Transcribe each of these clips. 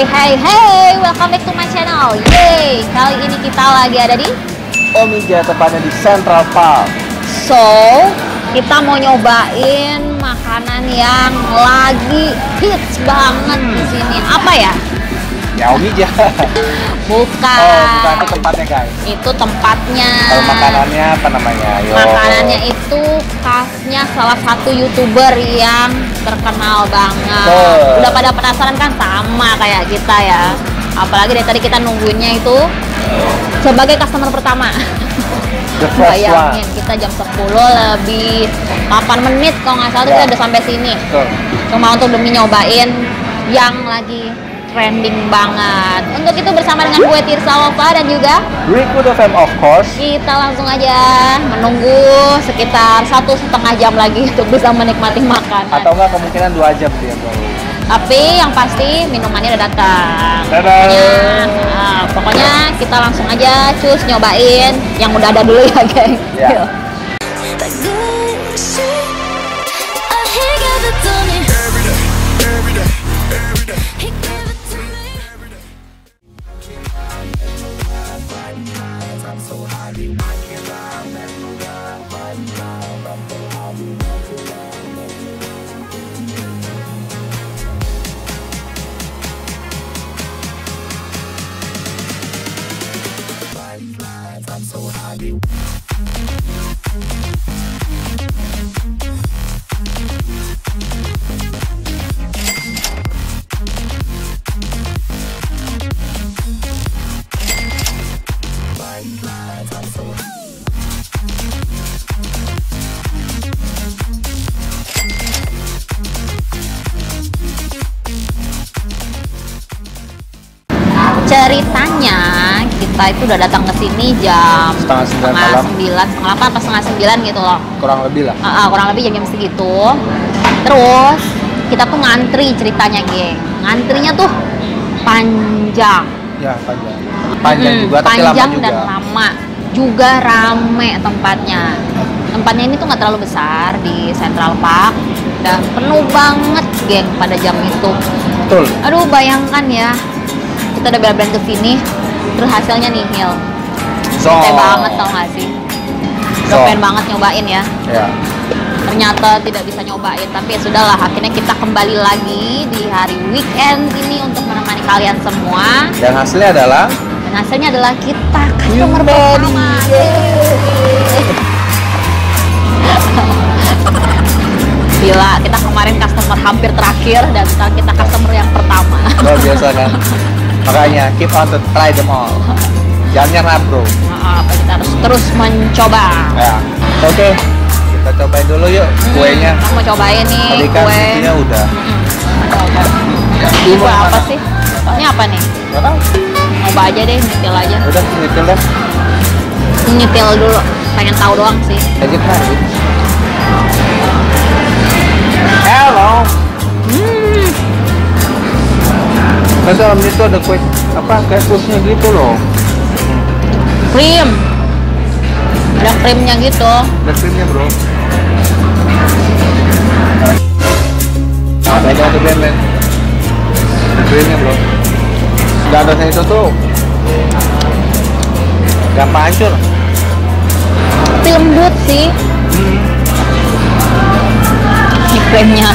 Hey, welcome back to my channel. Yeay, kali ini kita lagi ada di Omija, tepatnya di Central Park. So, kita mau nyobain makanan yang lagi hits banget di sini. Apa ya? Ya Omija. Bukan. Oh, bukan, itu tempatnya guys. Itu tempatnya. Kalau makanannya apa namanya? Yo. Makanannya itu khasnya salah satu YouTuber yang terkenal banget. Udah pada penasaran kan, sama kayak kita ya. Apalagi dari tadi kita nungguinnya itu sebagai customer pertama. Bayangin, kita jam 10 lebih 8 menit kalau nggak salah kita udah sampai sini. Cuma untuk demi nyobain yang lagi trending banget. Untuk itu bersama dengan gue Tirsa Lova dan juga Riku the Fam of course. Kita langsung aja menunggu sekitar 1,5 jam lagi untuk bisa menikmati makanan. Atau enggak kemungkinan 2 jam dia baru. Tapi yang pasti minumannya udah datang. Pokoknya kita langsung aja cus nyobain yang udah ada dulu ya geng. Ya. Ceritanya kita itu udah datang ke sini jam setengah 9, setengah 8 atau setengah 9 gitu loh. Kurang lebih lah. Kurang lebih jam segitu. Terus kita tuh ngantri ceritanya geng. Ngantrinya tuh panjang. Ya panjang. Panjang juga tapi panjang lama juga. Dan lama. Juga rame tempatnya. Tempatnya ini tuh nggak terlalu besar di Central Park dan penuh banget geng pada jam itu. Betul. Aduh bayangkan ya. Kita udah bener-bener kesini, terus hasilnya nihil. Bete banget tau gak sih? Pengen banget nyobain ya. Ya. Ternyata tidak bisa nyobain, tapi ya sudahlah. Akhirnya kita kembali lagi di hari weekend ini untuk menemani kalian semua. Dan hasilnya adalah? Dan hasilnya adalah kita customer pertama. Gila, kita kemarin customer hampir terakhir dan sekarang kita customer yang pertama. Luar biasa kan? Makanya keep on to try them all. Jangan nyerah bro. Kita harus terus mencoba. Ya. Oke. Kita cobain dulu yuk kuenya. Kita mau cobain nih. Tadi kan kue. isinya udah. Kue apa sih? Ini apa nih? Gak tahu. Coba aja deh, nyetil aja. Udah nyetil deh. Nyetil dulu. Pengen tahu doang sih. Lanjut kan. Hello. Kan dalam itu ada kue apa kayak kusnya gitu loh. Krim. Ada krimnya gitu. Ada krimnya bro. Ada yang tuh men. Ada krimnya bro. Gak ada itu tuh. Gampang hancur. Tapi lembut sih. Ini krimnya.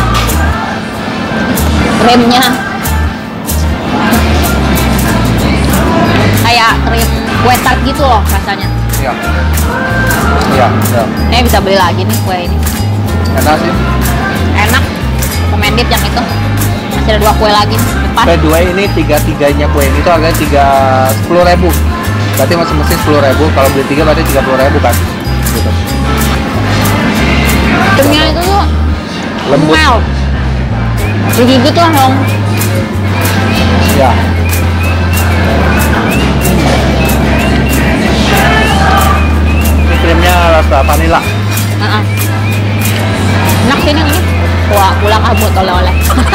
Kayak krim kue tart gitu loh rasanya. Iya. Iya. Ini bisa beli lagi nih kue ini. Enak sih. Enak. Recommended yang itu. Masih ada 2 kue lagi depan. Kue 2 ini tiga-tiganya kue ini tuh harganya 10.000. Berarti masing-masing 10.000. Kalau beli 3 berarti 30.000 kan. Gitu. Krimnya itu tuh lembut. Digigit lah dong. Ya. Ini krimnya rasa vanila. Enak sih ini. Wah, pulang buat oleh-oleh.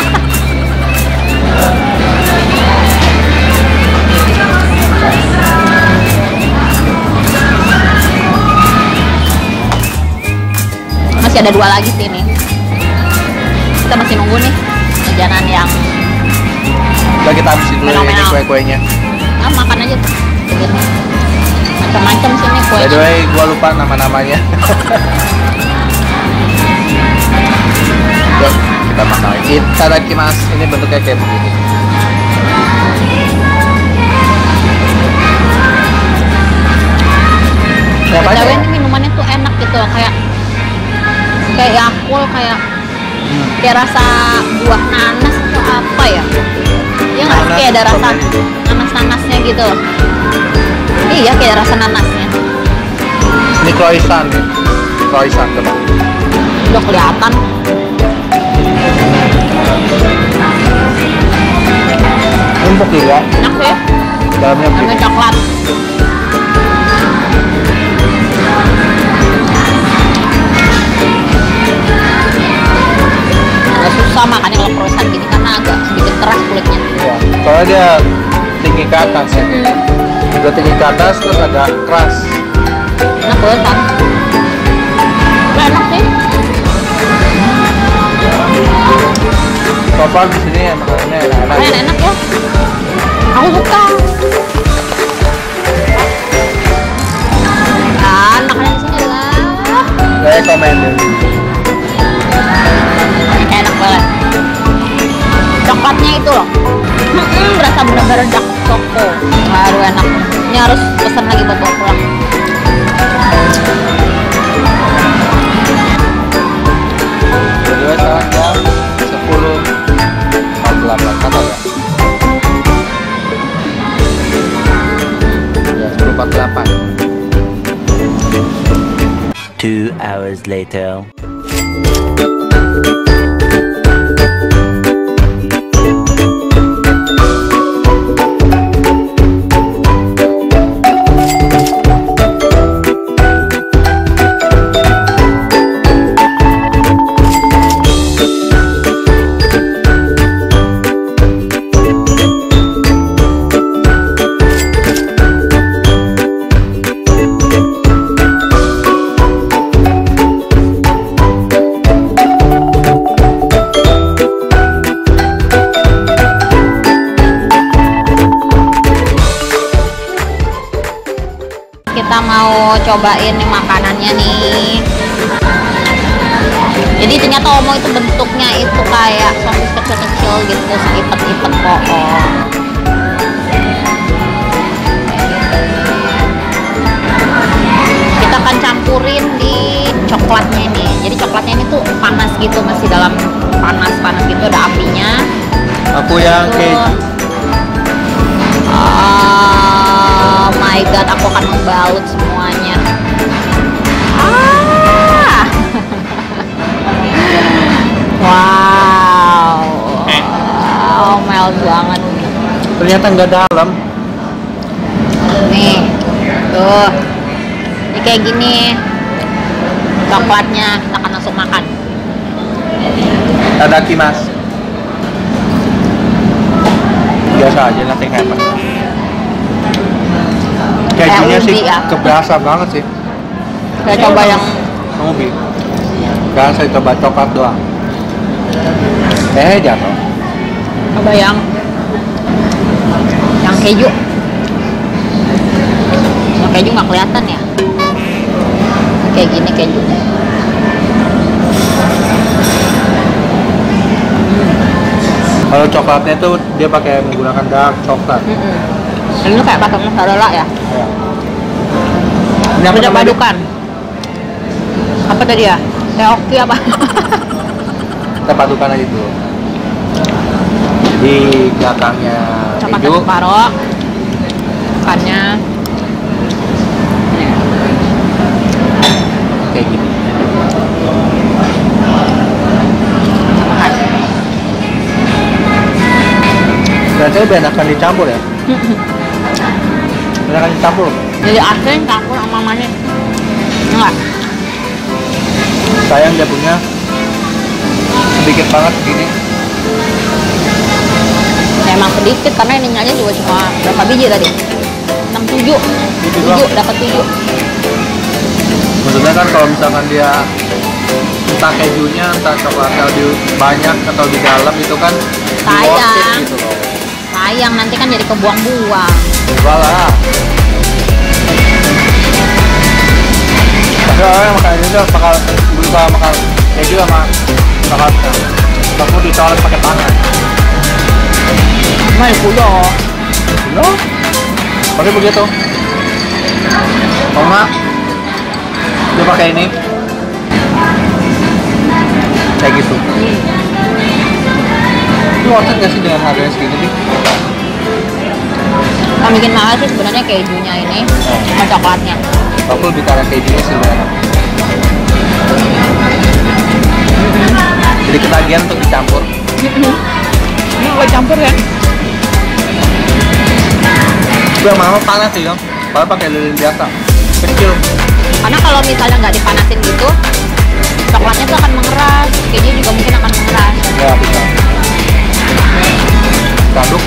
Masih ada 2 lagi sih ini. Kita masih nunggu nih jajanan yang Udah kita habisin dulu ini Fenomenal. kue-kuenya. Nah, makan aja tuh. Begini. Macam-macam sini By the kuenya. way, gua lupa nama-namanya. Yuk, kita makan. Itadakimasu. Ini bentuknya kayak begini. Siapa aja? BTW ini minumannya tuh enak gitu, kayak Yakult, kayak rasa buah nanas atau apa ya? Iya nggak sih, Nanas, kayak ada rasa strawberry. nanas-nanasnya gitu. Iya, kayak rasa nanasnya. Ini croissant nih. Croissant coba. Udah kelihatan. Empuk juga. Enak sih. Dalamnya Namanya begini. coklat. Agak susah makannya kalau croissant gini karena agak sedikit keras kulitnya. Iya. Soalnya dia tinggi ke atas ya. Udah tinggi ke atas terus agak keras. Enak banget kan? Enak sih. So far di sini ya makanannya enak-enak. Enak ya. Aku suka. Kan makanan di sini lah. Recommended. Ini enak banget. Coklatnya itu loh. Berasa benar-benar dark choco. Baru enak. Ini harus pesan lagi buat bawa pulang. Kedua sekarang jam 10.48 kata ya? Ya 10.48. 2 hours later. Kita mau cobain nih makanannya nih. Jadi ternyata Omo itu bentuknya itu kayak sosis kecil-kecil gitu, seipet-ipet kok. Kita akan campurin di coklatnya ini. Jadi coklatnya ini tuh panas gitu, masih dalam panas-panas gitu, ada apinya. Aku yang Tuh. keju. Oh my god, aku akan membalut semuanya. Ah. Wow. Oh melt banget. Ternyata nggak dalam. Nih, tuh. Ini kayak gini. Coklatnya kita akan langsung makan. Itadakimasu. Biasa aja, nothing happen. Kejunya Kayak sih ubi ya. keberasa banget sih. Kita coba yang Ubi. Sekarang saya coba coklat doang. Jatuh. coba yang keju. Yang keju nggak kelihatan ya. Kayak gini kejunya. Kalau coklatnya tuh dia pakai menggunakan dark coklat. Ini kayak pakai mozzarella ya. Ya. Ini apa Kita namanya? padukan. Apa tadi ya? Teoki apa? Kita padukan aja dulu. Di belakangnya Sama keju. separoh. Makannya. Kayak gini. Makan. Berarti lebih enakan dicampur ya? Enakan dicampur. Jadi asin campur sama manis. Enggak. Sayang dia punya sedikit banget segini. Ya, emang sedikit karena ininya aja juga cuma berapa biji tadi? 6 7. Gitu 7 doang. dapat 7. Maksudnya kan kalau misalkan dia entah kejunya, entah coklatnya lebih banyak atau di dalam itu kan Sayang. worth it gitu loh. sayang, nanti kan jadi kebuang-buang. Enggak lah. Tapi orang yang makan ini tuh bakal berusaha makan keju sama bakal kamu ditolak pakai tangan. Mal kudo. No? Pakai begitu. Mama, dia pakai ini. Kayak gitu. Ini worth it nggak sih dengan harganya segini sih? Yang bikin mahal sih sebenarnya kejunya ini sama coklatnya. Aku lebih karena kejunya sih sebenarnya. Jadi ketagihan untuk dicampur. Ini gue campur ya. Udah mama panas sih, padahal pakai lilin biasa kecil. Karena kalau misalnya nggak dipanasin gitu, coklatnya tuh akan mengeras, keju juga mungkin akan mengeras. Ya bisa. Aduk.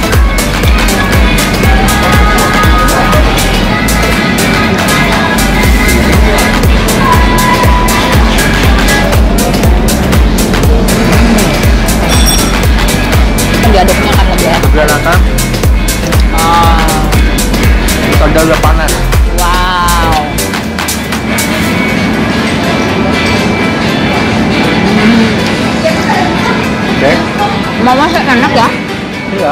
Diaduknya kan lebih enak. Granatan. Kita udah panas. Wow. Oke. Mama sih enak ya. Iya.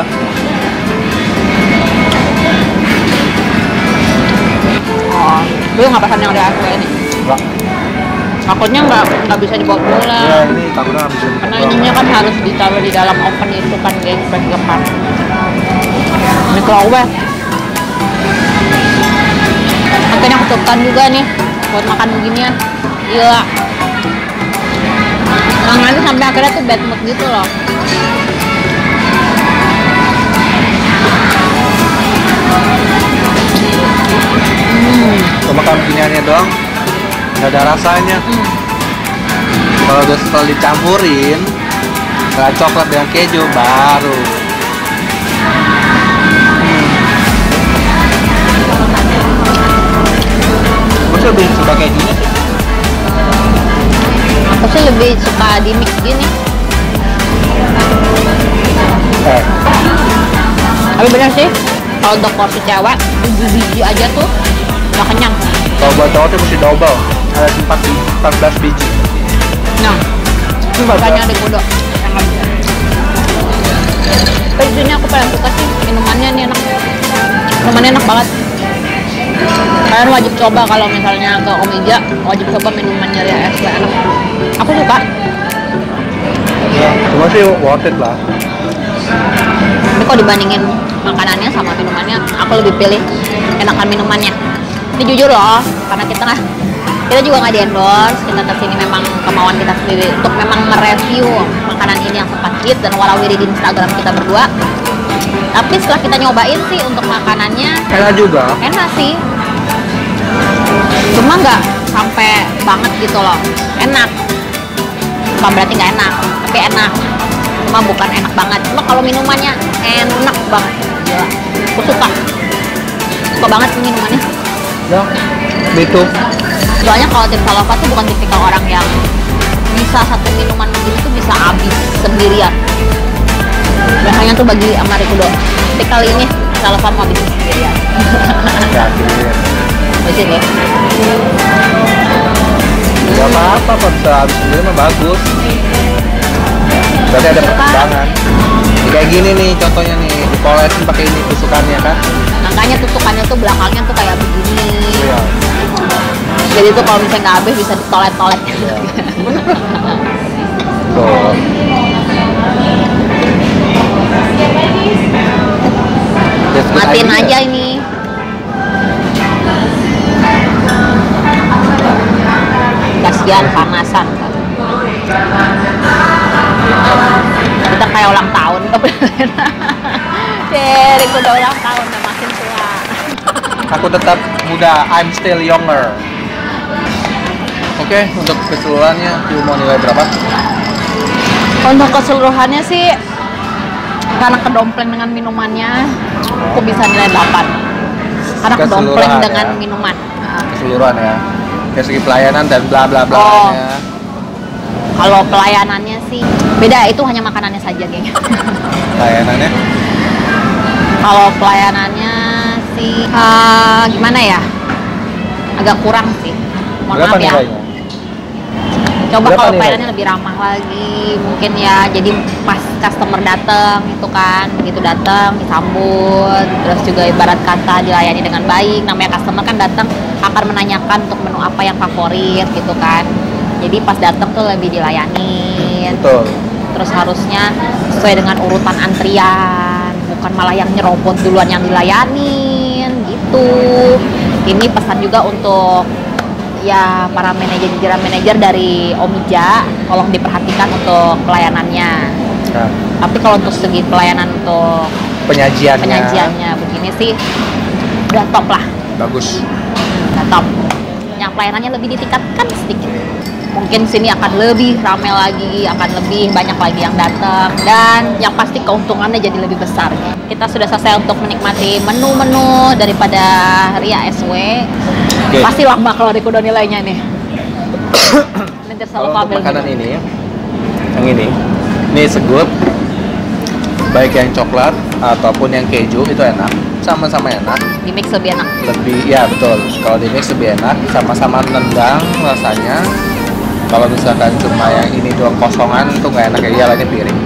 Oh, lu nggak pesan yang ada asli ini? Enggak. Takutnya nggak bisa dibawa Ya pulang. ini takutnya nggak bisa Karena dibuka. ininya kan harus ditaruh di dalam oven itu kan guys, pas microwave. Makanya kesukaan juga nih buat makan beginian. Gila. Nah, nanti sampai akhirnya tuh bad mood gitu loh. Cuma makan beginiannya doang nggak ada rasanya. Kalau udah setelah dicampurin coklat dengan keju baru. Gue sih lebih suka kejunya sih. Aku sih lebih suka di mix gini. Tapi bener sih, kalau untuk porsi cewek 7 biji aja tuh udah kenyang. Kalau buat cowok tuh mesti double. Ada 14 biji. Nah, ini bapaknya ada kudo yang habis. Tapi di sini aku paling suka sih minumannya nih enak. Minumannya enak banget. Kalian wajib coba kalau misalnya ke Omija, wajib coba minumannya Ria SW enak. Aku suka. Ya, cuma sih worth it lah. Tapi kalau dibandingin makanannya sama minumannya, aku lebih pilih enakan minumannya. Ini jujur loh, karena kita juga nggak di-endorse, kita kesini memang kemauan kita sendiri untuk memang mereview makanan ini yang sempat hit dan warawiri di Instagram kita berdua. Tapi setelah kita nyobain sih untuk makanannya Enak juga. enak sih, cuma nggak sampai banget gitu loh. Enak, bukan berarti nggak enak, tapi enak, cuma bukan enak banget. Cuma kalau minumannya enak banget, gila. Aku suka banget minumannya. Ya, itu. Soalnya kalau tim Saloka tuh bukan tipikal orang yang bisa satu minuman begini tuh bisa habis sendirian. Biasanya tuh bagi sama Rikudo. Tapi kali ini Saloka mau habis sendirian. Yakin. Betul ya? Gak apa-apa, kalau bisa habis sendiri mah bagus. Berarti ada perkembangan. Kayak gini nih contohnya nih, dipolesin pakai ini tusukannya kan. Makanya tutukannya tuh belakangnya tuh kayak begini. Iya. Jadi tuh kalau misalnya nggak habis bisa ditolet-tolet. Iya. Tuh. Matiin aja ini. Kasihan panasan. Kita kayak ulang tahun Ceri udah ulang tahun udah makin tua. Aku tetap muda, I'm still younger. Oke, untuk keseluruhannya, you mau nilai berapa? Untuk keseluruhannya sih, karena kedompleng dengan minumannya, aku bisa nilai 8. Karena kedompleng Keseluruhan, dengan ya. minuman. Keseluruhan ya. Dari segi pelayanan dan bla bla bla. Oh. Kalau pelayanannya sih beda, itu hanya makanannya saja kayaknya. Pelayanannya Kalau pelayanannya sih gimana ya? Agak kurang sih. Mohon Berapa maaf ya. nilainya? Coba Berapa kalau nilainya? pelayanannya lebih ramah lagi, mungkin ya. Jadi pas customer datang itu kan, begitu datang disambut, terus juga ibarat kata dilayani dengan baik. Namanya customer kan datang akan menanyakan untuk menu apa yang favorit gitu kan. Jadi pas datang tuh lebih dilayanin. Betul. Terus harusnya sesuai dengan urutan antrian, bukan malah yang nyerobot duluan yang dilayanin gitu. Ini pesan juga untuk ya para manajer dari Omija, tolong diperhatikan untuk pelayanannya. Nah, Tapi kalau untuk segi pelayanan untuk penyajiannya begini sih udah top lah, bagus. udah top. Yang pelayanannya lebih ditingkatkan sedikit. Mungkin sini akan lebih ramai lagi, akan lebih banyak lagi yang datang, dan yang pasti keuntungannya jadi lebih besar. Kita sudah selesai untuk menikmati menu-menu daripada Ria SW. Oke. Pasti lama kalau dikudo nilainya nih. Nanti selalu Kalau untuk kabel makanan gitu. ini, yang ini segut, baik yang coklat ataupun yang keju itu enak, sama-sama enak. Di mix lebih enak. Lebih, ya betul. Kalau di mix lebih enak, sama-sama nendang rasanya. Kalau misalkan cuma yang ini doang kosongan tuh nggak enak ya, iyalah ini piring.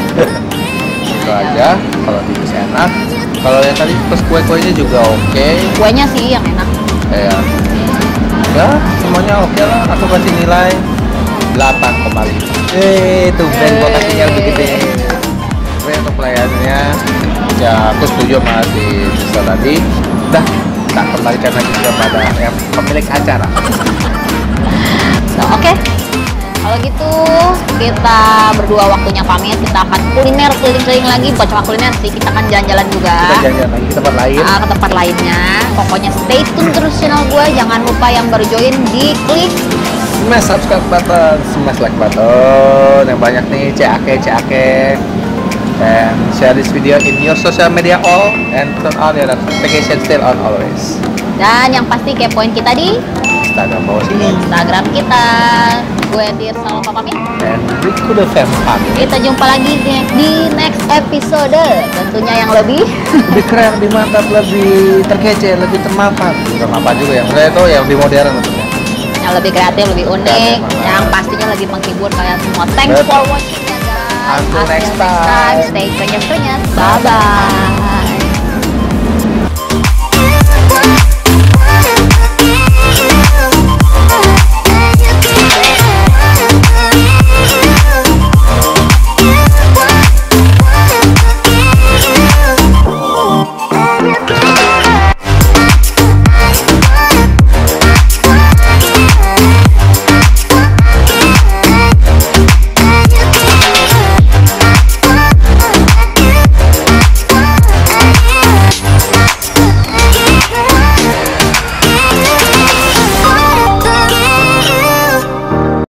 Itu aja. Kalau di mix enak. Kalau yang tadi plus kue-kuenya juga oke. Kuenya sih yang enak. Ya semuanya oke lah. Aku kasih nilai 8,5. Tuh band gua kasihnya lebih gede. Tapi untuk pelayanannya ya aku setuju sama si Sister tadi. Udah, tak kembalikan lagi kepada yang pemilik acara. So, oke. Kalau gitu kita berdua waktunya pamit. Kita akan kuliner keliling-keliling lagi. Bukan cuma kuliner sih, kita akan jalan-jalan juga. Kita jalan-jalan lagi ke tempat lain. Ke tempat lainnya. Pokoknya stay tune terus channel gue. Jangan lupa yang baru join di klik. Smash subscribe button, smash like button. Yang banyak nih, cake. And share this video in your social media all. And turn on your notification still on always. Dan yang pasti kepoin kita di Instagram bawah sini. Instagram kita. Gue Tirsa Loka pamit. Dan Riku the Fam pamit. Kita jumpa lagi di next episode. Tentunya yang lebih Lebih keren, lebih mantap, lebih terkece, lebih termapan. Termapan juga yang saya itu yang lebih modern tentunya. yang lebih kreatif, lebih unik, Kreatif banget. yang pastinya lebih menghibur kalian semua. Thanks Betul. for watching ya guys. Until next time. Stay krenyes-krenyes. Bye bye.